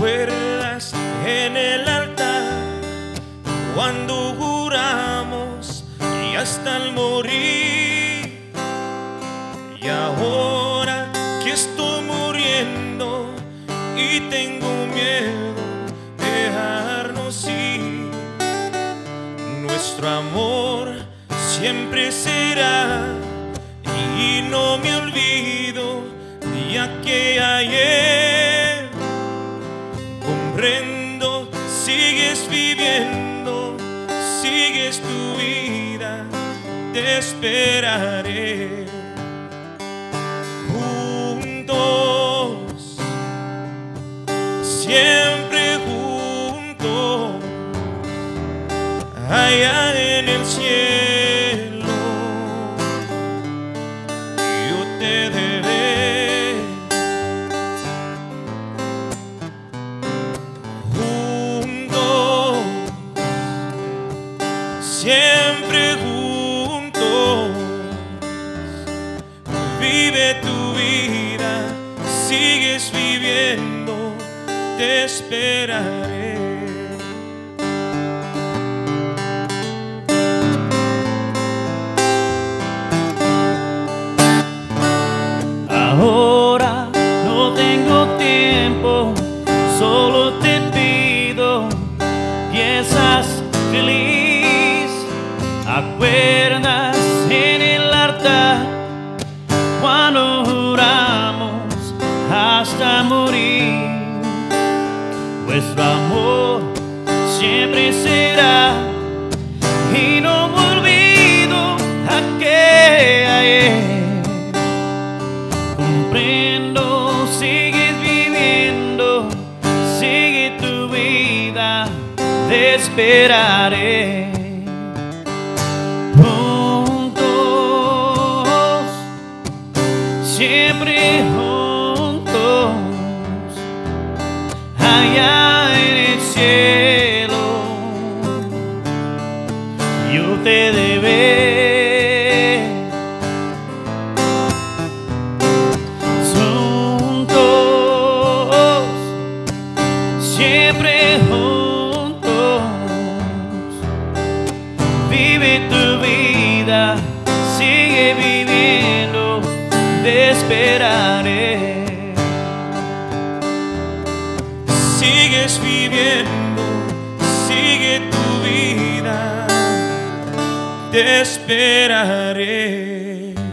acuerdas en el altar cuando juramos y hasta el morir? Y ahora que estoy muriendo y tengo miedo dejarnos ir, nuestro amor siempre será, y no me olvido de aquel ayer. Comprendo, sigues viviendo, sigues tu vida, te esperaré. Juntos, siempre juntos, allá en el cielo, yo te veré. Juntos, siempre juntos, vive tu vida, sigues viviendo, te esperaré. Ahora no tengo tiempo, solo te pido que seas feliz. ¿Acuerdas en el altar cuando juramos hasta morir? Nuestro amor siempre será, y no me olvido aquel ayer. Comprendo, sigues viviendo, sigue tu vida, te esperaré. Juntos, siempre juntos, allá en el cielo, yo te deberé. Siempre juntos, vive tu vida, sigue viviendo, te esperaré. Sigues viviendo, sigue tu vida, te esperaré.